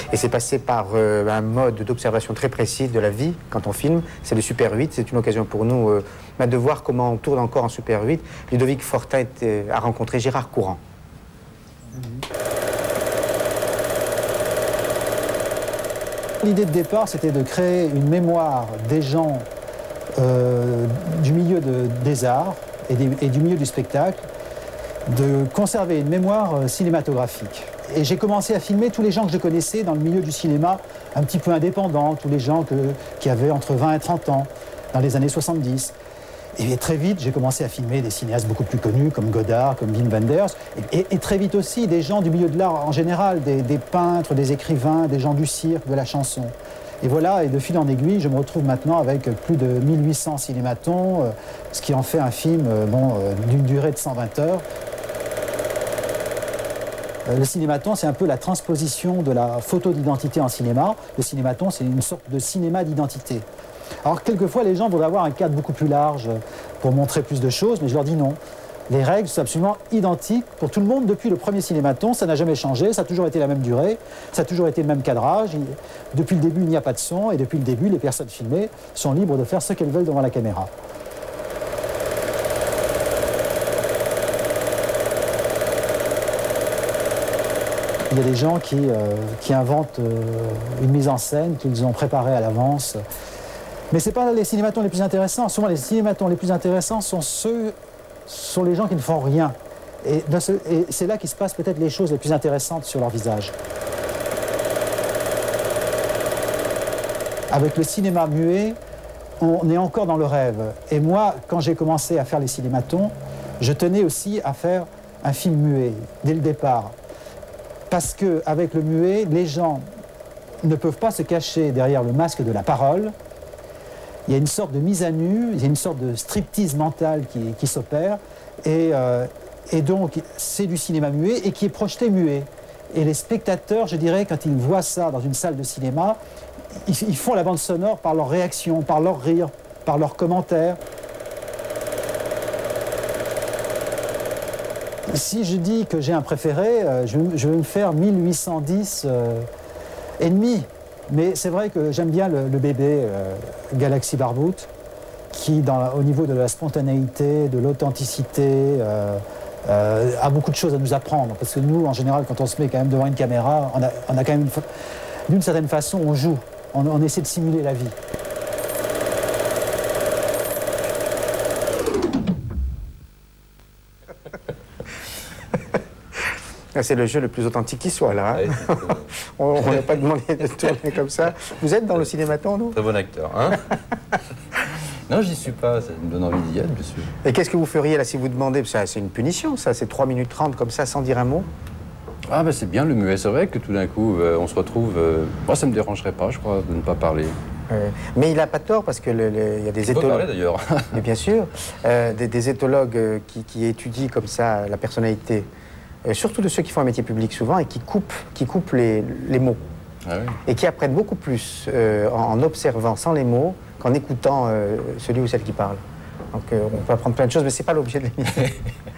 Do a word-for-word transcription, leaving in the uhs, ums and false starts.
Et c'est passé par euh, un mode d'observation très précis de la vie quand on filme. C'est le Super huit. C'est une occasion pour nous euh, de voir comment on tourne encore en Super huit. Ludovic Fortin était, a rencontré Gérard Courant. L'idée de départ, c'était de créer une mémoire des gens euh, du milieu de, des arts et, des, et du milieu du spectacle, de conserver une mémoire euh, cinématographique. Et j'ai commencé à filmer tous les gens que je connaissais dans le milieu du cinéma, un petit peu indépendants, tous les gens que, qui avaient entre vingt et trente ans, dans les années soixante-dix. Et très vite, j'ai commencé à filmer des cinéastes beaucoup plus connus, comme Godard, comme Wim Wenders, et, et, et très vite aussi des gens du milieu de l'art en général, des, des peintres, des écrivains, des gens du cirque, de la chanson. Et voilà, et de fil en aiguille, je me retrouve maintenant avec plus de mille huit cents cinématons, euh, ce qui en fait un film euh, bon, euh, d'une durée de cent vingt heures. Euh, le cinématon, c'est un peu la transposition de la photo d'identité en cinéma. Le cinématon, c'est une sorte de cinéma d'identité. Alors, quelquefois, les gens voudraient avoir un cadre beaucoup plus large pour montrer plus de choses, mais je leur dis non. Les règles sont absolument identiques pour tout le monde depuis le premier cinématon. Ça n'a jamais changé, ça a toujours été la même durée, ça a toujours été le même cadrage. Depuis le début, il n'y a pas de son, et depuis le début, les personnes filmées sont libres de faire ce qu'elles veulent devant la caméra. Il y a des gens qui, euh, qui inventent euh, une mise en scène qu'ils ont préparée à l'avance. Mais ce n'est pas les cinématons les plus intéressants. Souvent, les cinématons les plus intéressants sont ceux, sont les gens qui ne font rien. Et, et c'est là qu'il se passe peut-être les choses les plus intéressantes sur leur visage. Avec le cinéma muet, on est encore dans le rêve. Et moi, quand j'ai commencé à faire les cinématons, je tenais aussi à faire un film muet, dès le départ. Parce qu'avec le muet, les gens ne peuvent pas se cacher derrière le masque de la parole. Il y a une sorte de mise à nu, il y a une sorte de striptease mentale qui, qui s'opère, et, euh, et donc c'est du cinéma muet et qui est projeté muet. Et les spectateurs, je dirais, quand ils voient ça dans une salle de cinéma, ils, ils font la bande sonore par leur réaction, par leur rire, par leurs commentaires. Si je dis que j'ai un préféré, euh, je, je vais me faire mille huit cent dix euh, et demi. Mais c'est vrai que j'aime bien le, le bébé euh, Galaxy Barboot, qui, dans, au niveau de la spontanéité, de l'authenticité, euh, euh, a beaucoup de choses à nous apprendre. Parce que nous, en général, quand on se met quand même devant une caméra, on a, on a quand même, d'une certaine façon, on joue, on, on essaie de simuler la vie. C'est le jeu le plus authentique qui soit, là. Hein. Ouais, on n'a pas demandé de tourner comme ça. Vous êtes dans le cinématon, non? Très bon acteur, hein. Non, j'y suis pas, ça me donne envie d'y être, bien sûr. Et qu'est-ce que vous feriez, là, si vous demandez? Parce que c'est une punition, ça, c'est trois minutes trente, comme ça, sans dire un mot. Ah, ben c'est bien le muet. C'est vrai que tout d'un coup, euh, on se retrouve... Euh... Moi, ça me dérangerait pas, je crois, de ne pas parler. Euh, mais il n'a pas tort, parce que le, le, il y a des éthologues... parler, d'ailleurs. Mais bien sûr, euh, des, des éthologues euh, qui, qui étudient comme ça la personnalité, euh, surtout de ceux qui font un métier public souvent, et qui coupent, qui coupent les, les mots. Ah oui. Et qui apprennent beaucoup plus euh, en, en observant sans les mots qu'en écoutant euh, celui ou celle qui parle. Donc euh, on peut apprendre plein de choses, mais ce n'est pas l'objet de l'émission.